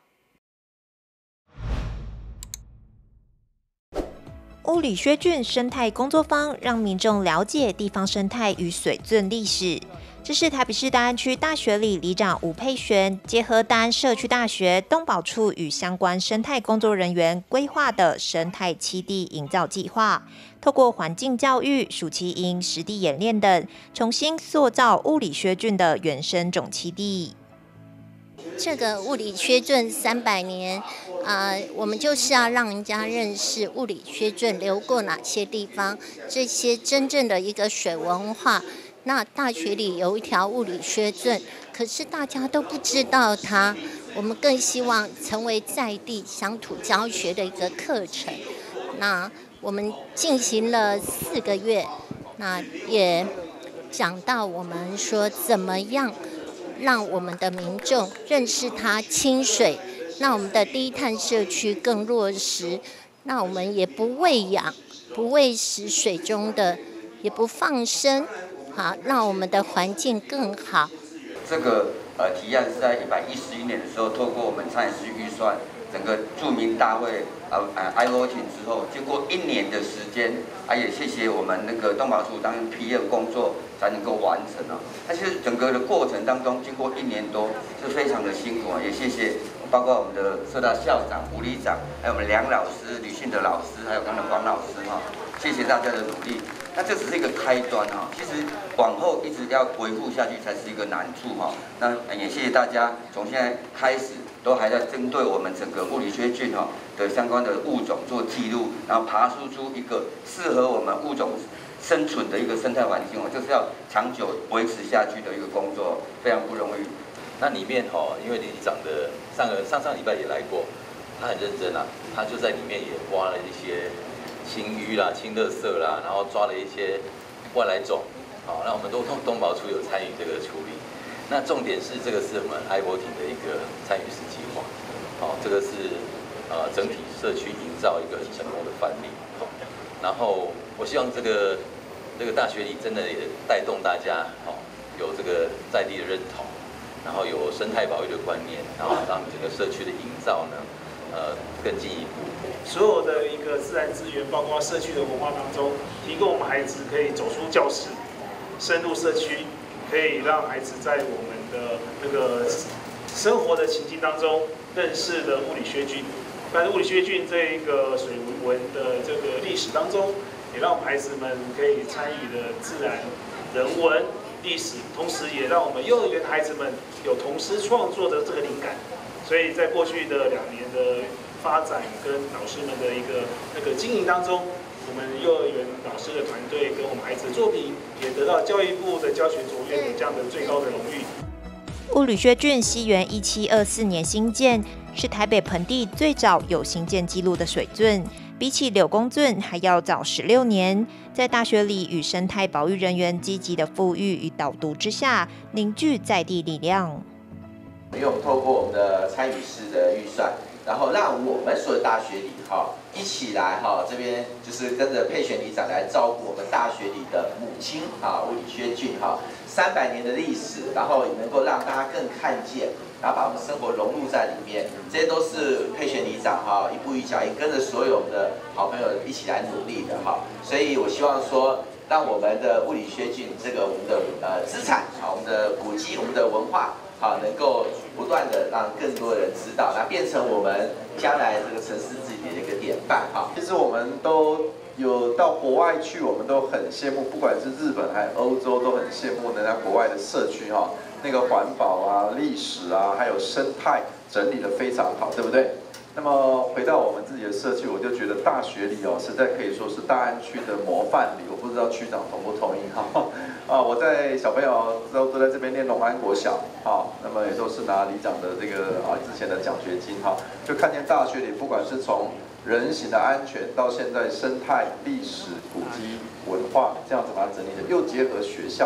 物理学菌生态工作坊让民众了解地方生态与水圳历史。这是台北市大安区大学里里长吴佩璇结合大安社区大学动保处与相关生态工作人员规划的生态栖地营造计划，透过环境教育、暑期营、实地演练等，重新塑造物理学菌的原生种栖地。 这个物理学圳300年，我们就是要让人家认识物理学圳流过哪些地方，这些真正的一个水文化。那大学里有一条物理学圳，可是大家都不知道它。我们更希望成为在地乡土教学的一个课程。那我们进行了4个月，那也讲到我们说怎么样让我们的民众认识它清水，让我们的低碳社区更落实，那我们也不喂养、不喂食水中的，也不放生，好，让我们的环境更好。 这个提案是在111年的时候，透过我们参与式预算，整个住民大会iVoting 之后，经过1年的时间，也谢谢我们那个动保处当PM工作才能够完成啊。那其实整个的过程当中，经过1年多是非常的辛苦啊，也谢谢包括我们的社大校长、吴理长，还有我们梁老师、吕训德老师，还有刚才黄老师哈，谢谢大家的努力。那这只是一个开端哈，其实往后一直要维护下去才是一个难处哈。那也谢谢大家，从现在开始都还在针对我们整个物理学菌哈的相关的物种做记录，然后爬梳出一个适合我们物种生存的一个生态环境哦，这是要长久维持下去的一个工作，非常不容易。 那里面因为理事长的上礼拜也来过，他很认真啊，他就在里面也挖了一些清淤啦、清垃圾啦，然后抓了一些外来种，那我们动保处有参与这个处理。那重点是这个是我们iVoting的一个参与式计划，这个是整体社区营造一个很成功的范例。然后我希望这个大学里真的也带动大家有这个在地的认同，然后有生态保育的观念，然后让整个社区的营造呢更进一步。 所有的一个自然资源，包括社区的文化当中，提供我们孩子可以走出教室，深入社区，可以让孩子在我们的那个生活的情境当中认识的物理学菌。但是物理学菌这一个水文的这个历史当中，也让我们孩子们可以参与的自然、人文、历史，同时也让我们幼儿园孩子们有童诗创作的这个灵感。所以在过去的2年的发展跟老师们的一个那个经营当中，我们幼儿园老师的团队跟我们孩子的作品也得到教育部的教学卓越的这样的最高的荣誉。 物理学圳西元1724年兴建，是台北盆地最早有兴建记录的水圳，比起柳公圳还要早16年。在大学里与生态保育人员积极的复育与导读之下，凝聚在地力量。 用透过我们的参与式的预算，然后让我们所有大学里一起来这边就是跟着佩璇理长来照顾我们大学里的母亲物理学菌300年的历史，然后也能够让大家更看见，然后把我们生活融入在里面，这些都是佩璇理长一步一脚印跟着所有的好朋友一起来努力的所以我希望说，让我们的物理学菌这个我们的资产我们的古迹、我们的文化能够不断的让更多人知道，那变成我们将来这个城市治理的一个典范其实我们都有到国外去，我们都很羡慕，不管是日本还是欧洲，都很羡慕人家国外的社区那个环保啊、历史啊，还有生态整理的非常好，对不对？那么回到我们自己的社区，我就觉得大学里实在可以说是大安区的模范里，我不知道区长同不同意我在小朋友都在这边念龙安国小那么也都是拿里长的这个之前的奖学金就看见大学里不管是从人行的安全到现在生态、历史、古迹、文化这样子把它整理的，又结合学校，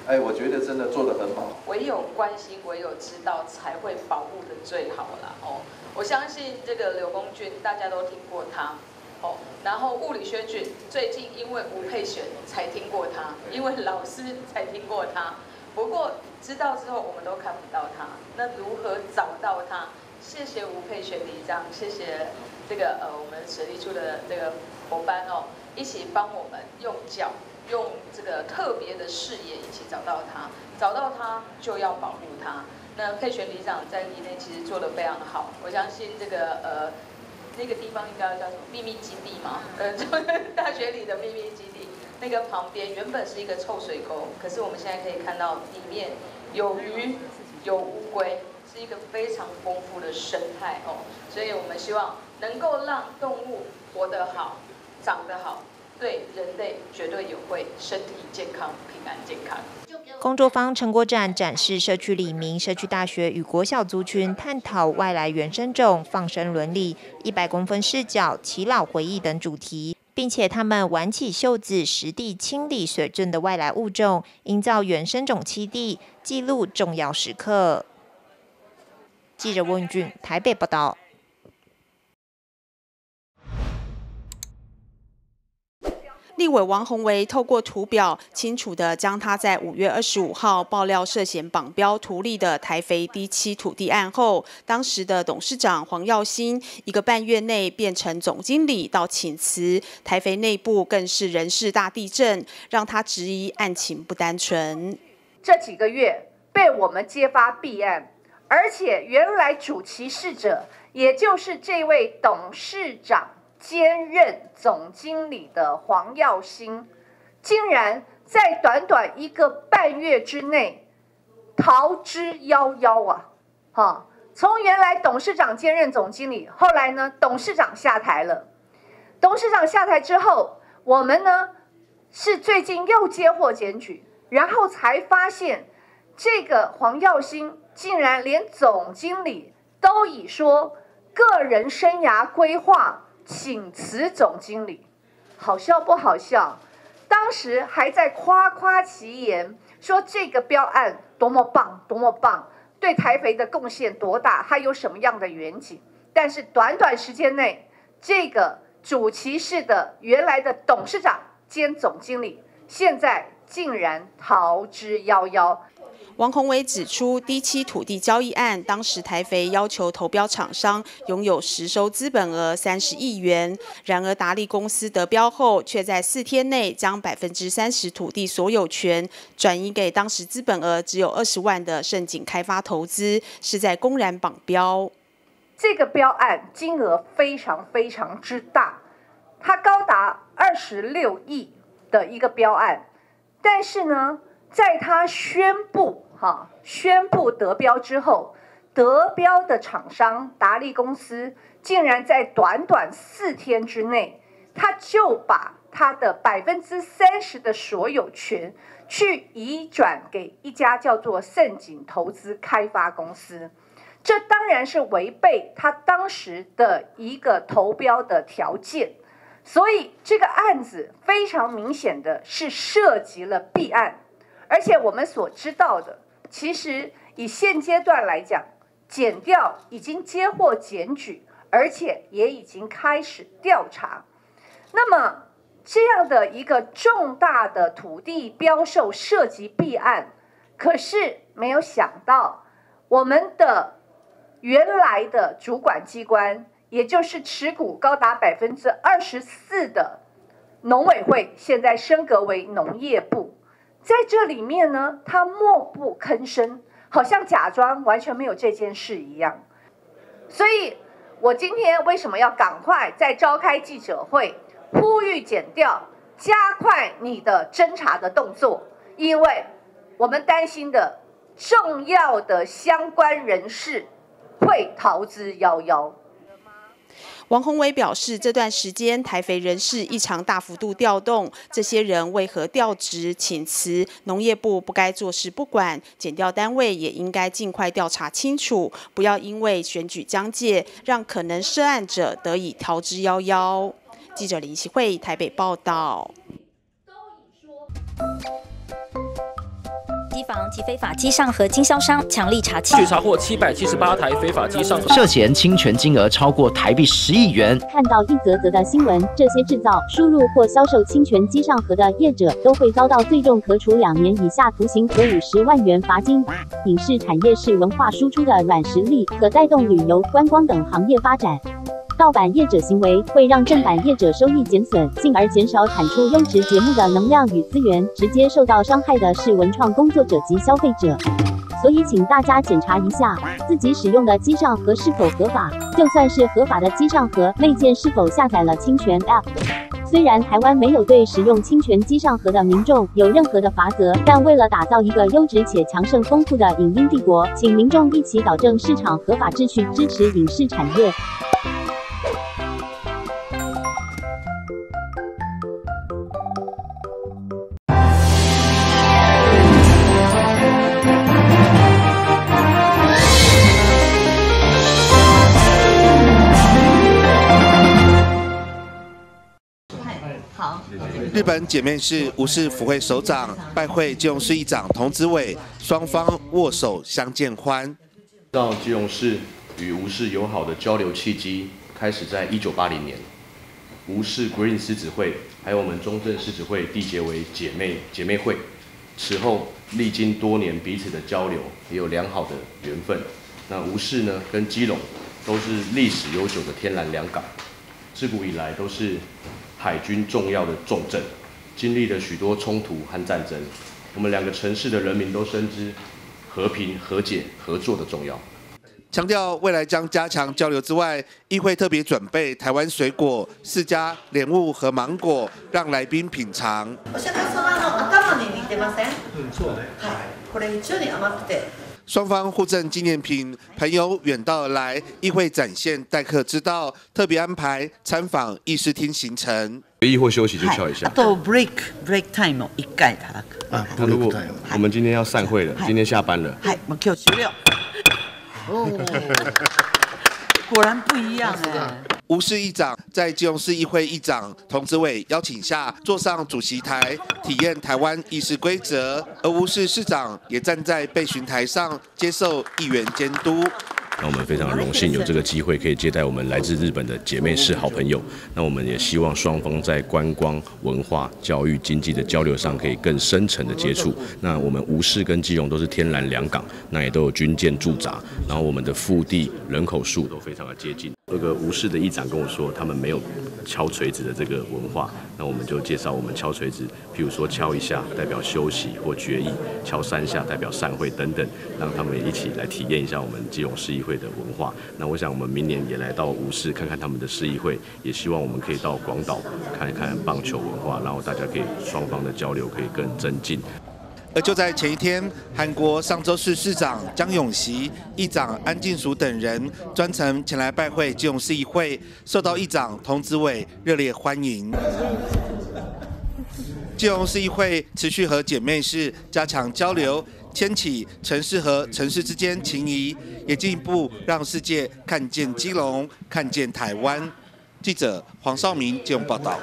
我觉得真的做得很好。 唯有关心，唯有知道，才会保护的最好啦。我相信这个柳公俊大家都听过他。然后物理学菌最近因为吴佩璇才听过他，因为老师才听过他。不过知道之后我们都看不到他，那如何找到他？谢谢吴佩璇理事长，谢谢这个我们水利处的这个伙伴一起帮我们用脚用这个特别的视野一起找到他，找到他就要保护他。那佩璇理事长在里面其实做得非常好，我相信这个那个地方应该叫什么秘密基地嘛？就是大学里的秘密基地，那个旁边原本是一个臭水沟，可是我们现在可以看到里面有鱼、有乌龟，是一个非常丰富的生态所以我们希望能够让动物活得好、长得好，对人类绝对有惠，身体健康、平安健康。 工作坊成果展展示社区里民、社区大学与国小族群探讨外来原生种、放生伦理、100公分视角、耆老回忆等主题，并且他们挽起袖子，实地清理水圳的外来物种，营造原生种栖地，记录重要时刻。记者温俊台北报道。 立委王宏维透过图表，清楚地将他在5月25号爆料涉嫌绑标图利的台肥第7土地案后，当时的董事长黄耀新1个半月内变成总经理到请辞，台肥内部更是人事大地震，让他质疑案情不单纯。 这几个月被我们揭发弊案，而且原来主其事者，也就是这位董事长兼任总经理的黄耀新，竟然在短短1个半月之内逃之夭夭啊！从原来董事长兼任总经理，后来呢，董事长下台了。董事长下台之后，我们呢是最近又接获检举，然后才发现这个黄耀新竟然连总经理都以说个人生涯规划请辞总经理，好笑不好笑？当时还在夸夸其言，说这个标案多么棒，多么棒，对台肥的贡献多大，他有什么样的远景。但是短短时间内，这个主其事的原来的董事长兼总经理，现在竟然逃之夭夭。 王宏维指出，第7土地交易案，当时台肥要求投标厂商拥有实收资本额30亿元，然而达利公司得标后，却在4天内将30%土地所有权转移给当时资本额只有20万的盛景开发投资，是在公然绑标。 这个标案金额非常非常之大，它高达26亿的一个标案，但是呢，在他宣布得标之后，得标的厂商达利公司竟然在短短4天之内，他就把他的30%的所有权去移转给一家叫做盛景投资开发公司，这当然是违背他当时的一个投标的条件，所以这个案子非常明显的是涉及了弊案。而且我们所知道的，其实以现阶段来讲，检调已经接获检举，而且也已经开始调查。那么这样的一个重大的土地标售涉及弊案，可是没有想到我们的原来的主管机关，也就是持股高达24%的农委会，现在升格为农业部。在这里面呢，他默不吭声，好像假装完全没有这件事一样。所以我今天为什么要赶快再召开记者会，呼吁检调加快你的侦查的动作，因为我们担心的重要的相关人士会逃之夭夭。 王宏维表示，这段时间台肥人事异常大幅度调动，这些人为何调职请辞？农业部不该坐视不管，检调单位也应该尽快调查清楚，不要因为选举将届，让可能涉案者得以逃之夭夭。记者林希慧台北报道。 防及非法机上盒经销商强力查缉， 据查获778台非法机上盒， 涉嫌侵权金额超过台币10亿元。 看到一则则的新闻，这些制造、输入或销售侵权机上盒的业者都会遭到最重可处2年以下徒刑和50万元罚金。影视产业是文化输出的软实力，可带动旅游、观光等行业发展。盗版业者行为会让正版业者收益减损，进而减少产出优质节目的能量与资源，直接受到伤害的是文创工作者及消费者。所以请大家检查一下自己使用的机上盒是否合法，就算是合法的机上盒，内建是否下载了侵权 App。虽然台湾没有对使用侵权机上盒的民众有任何的罚则，但为了打造一个优质且强盛丰富的影音帝国，请民众一起导正市场合法秩序，支持影视产业。 日本姐妹市吴氏府会首长拜会基隆市议长童子伟，双方握手相见欢。 让基隆市与吴氏友好的交流契机开始在1980年，吴氏 Green 狮子会还有我们中正狮子会缔结为姐妹会，此后历经多年彼此的交流，也有良好的缘分。那吴氏呢跟基隆都是历史悠久的天然良港，自古以来都是海军重要的重镇，经历了许多冲突和战争。我们2个城市的人民都深知和平、和解、合作的重要。 强调未来将加强交流之外，议会特别准备台湾水果释迦、莲雾和芒果，让来宾品尝。双方互赠纪念品，朋友远道而来，议会展现待客之道，特别安排参访议事厅行程。 议会休息就敲一下。 あとブレイクタイムを1回叩く。 那如果我们今天要散会了，今天下班了。 はい、もう今日終了。果然不一样哎。 吴氏议长在基隆市议会议长童子伟邀请下，坐上主席台，体验台湾议事规则。而吴氏市长也站在备询台上，接受议员监督。 那我们非常荣幸有这个机会可以接待我们来自日本的姐妹市好朋友。那我们也希望双方在观光、文化、教育、经济的交流上可以更深层的接触。那我们吴氏跟基隆都是天然良港，那也都有军舰驻扎，然后我们的腹地、人口数都非常的接近。这个吴氏的议长跟我说，他们没有敲锤子的这个文化，那我们就介绍我们敲锤子，譬如说敲一下代表休息或决议，敲3下代表散会等等，让他们一起来体验一下我们基隆市议会的文化。那我想我们明年也来到吴氏看看他们的市议会，也希望我们可以到广岛看一看棒球文化，然后大家可以双方的交流可以更增进。 而就在前一天，韩国上州市市长江永熙、议长安敬淑等人专程前来拜会基隆市议会，受到议长童子伟热烈欢迎。基隆市议会持续和姐妹市加强交流，牵起城市和城市之间情谊，也进一步让世界看见基隆，看见台湾。记者黄少明基隆报道。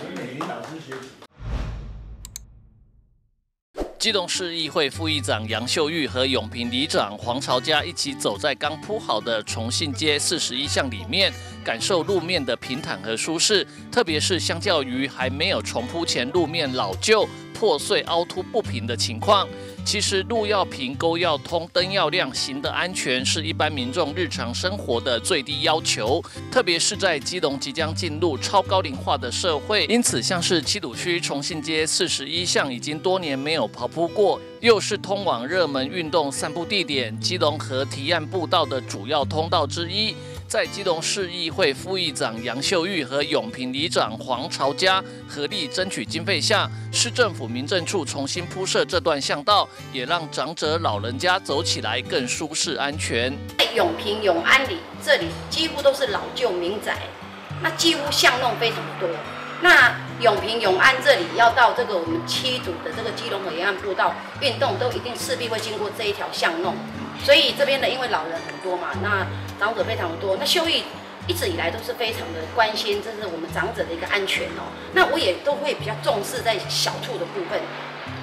基隆市议会副议长杨秀玉和永平里长黄朝嘉一起走在刚铺好的重信街41巷里面，感受路面的平坦和舒适。特别是相较于还没有重铺前路面老旧、破碎、凹凸不平的情况，其实路要平、沟要通、灯要亮、行得安全，是一般民众日常生活的最低要求。特别是在基隆即将进入超高龄化的社会，因此像是七堵区重信街41巷已经多年没有刨铺过，又是通往热门运动散步地点基隆河堤岸步道的主要通道之一。在基隆市议会副议长杨秀玉和永平里长黄朝嘉合力争取经费下，市政府民政处重新铺设这段巷道，也让长者老人家走起来更舒适安全。 永平永安里这里几乎都是老旧民宅，那几乎巷弄非常多。那永平永安这里要到这个我们7堵的这个基隆河沿岸步道运动，都一定势必会经过这一条巷弄。所以这边的因为老人很多嘛，那长者非常多，那秀玉一直以来都是非常的关心，这是我们长者的一个安全哦。那我也都会比较重视在小处的部分，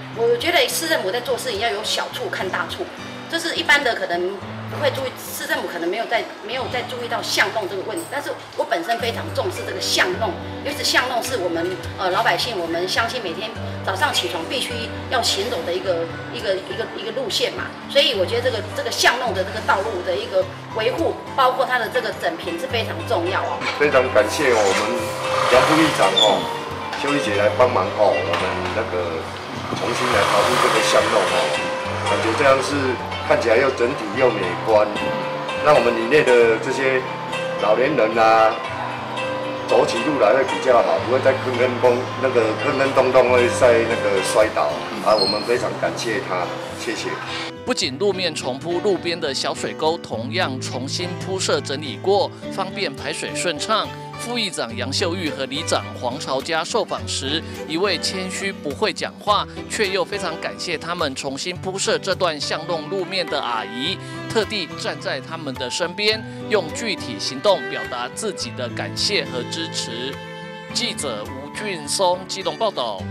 我觉得市政府在做事情要有小处看大处，这是一般的可能不会注意，市政府可能没有在注意到巷弄这个问题，但是我本身非常重视这个巷弄，尤其是巷弄是我们老百姓，我们乡亲每天早上起床必须要行走的一个路线嘛，所以我觉得这个巷弄的这个道路的一个维护，包括它的这个整平是非常重要哦。 非常感谢我们杨副议长秀丽姐来帮忙我们那个重新来保护这个巷弄感觉这样是看起来又整体又美观，那我们里面的这些老年人啊，走起路来会比较好，不会在坑坑洞洞会在那个摔倒啊。我们非常感谢他，谢谢。 不仅路面重铺，路边的小水沟同样重新铺设整理过，方便排水顺畅。副议长杨秀玉和里长黄朝嘉受访时，一位谦虚不会讲话，却又非常感谢他们重新铺设这段巷弄路面的阿姨，特地站在他们的身边，用具体行动表达自己的感谢和支持。记者吴俊松基隆报道。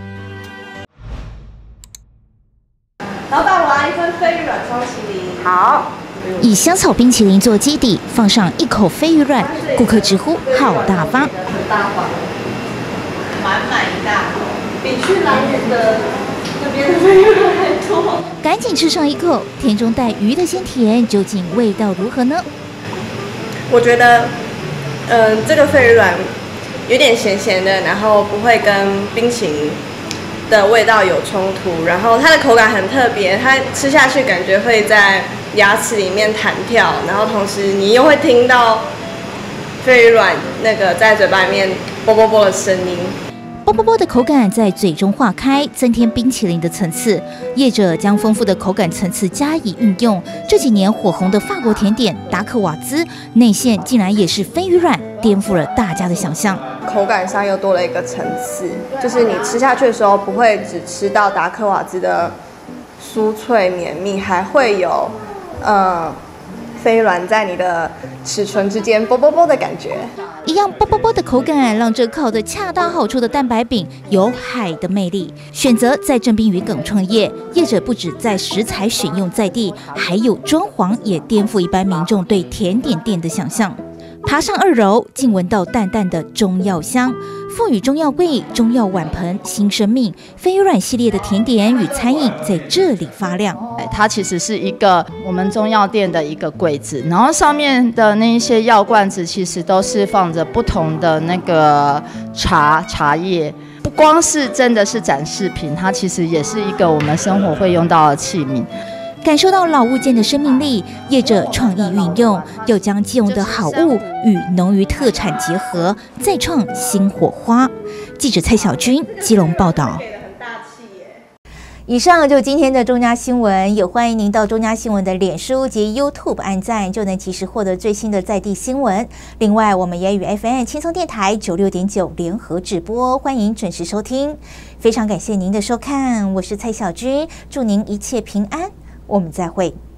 老板，我要一份飞鱼软双淇淋。好。 以香草冰淇淋做基底，放上一口飞鱼软，顾客直呼好大方。 很大方，满一大口，比去兰园的那边的飞鱼软还多。 赶紧吃上一口，甜中带鱼的鲜甜，究竟味道如何呢？ 我觉得，这个飞鱼软有点咸咸的，然后不会跟冰淇淋的味道有冲突，然后它的口感很特别，它吃下去感觉会在牙齿里面弹跳，然后同时你又会听到飞鱼软那个在嘴巴里面啵啵啵的声音。 啵啵啵的口感在嘴中化开，增添冰淇淋的层次。业者将丰富的口感层次加以运用。这几年火红的法国甜点达克瓦兹内馅竟然也是飞鱼软，颠覆了大家的想象。 口感上又多了一个层次，就是你吃下去的时候不会只吃到达克瓦兹的酥脆绵密，还会有飞鱼软在你的齿唇之间啵啵啵的感觉。 一样啵啵啵的口感，让这烤得恰到好处的蛋白饼有海的魅力。选择在正滨渔港创业，业者不止在食材选用在地，还有装潢也颠覆一般民众对甜点店的想象。爬上2楼，竟闻到淡淡的中药香，赋予中药味、中药碗盆新生命。飞鱼软系列的甜点与餐饮在这里发亮。 它其实是一个我们中药店的一个柜子，然后上面的那一些药罐子其实都是放着不同的那个茶叶，不光是真的是展示品，它其实也是一个我们生活会用到的器皿。 感受到老物件的生命力，业者创意运用，又将基隆的好物与农渔特产结合，再创新火花。记者蔡小军基隆报道。以上就今天的中嘉新闻，也欢迎您到中嘉新闻的脸书及 YouTube 按赞，就能及时获得最新的在地新闻。另外，我们也与 FM 轻松电台96.9联合直播，欢迎准时收听。非常感谢您的收看，我是蔡小军，祝您一切平安，我们再会。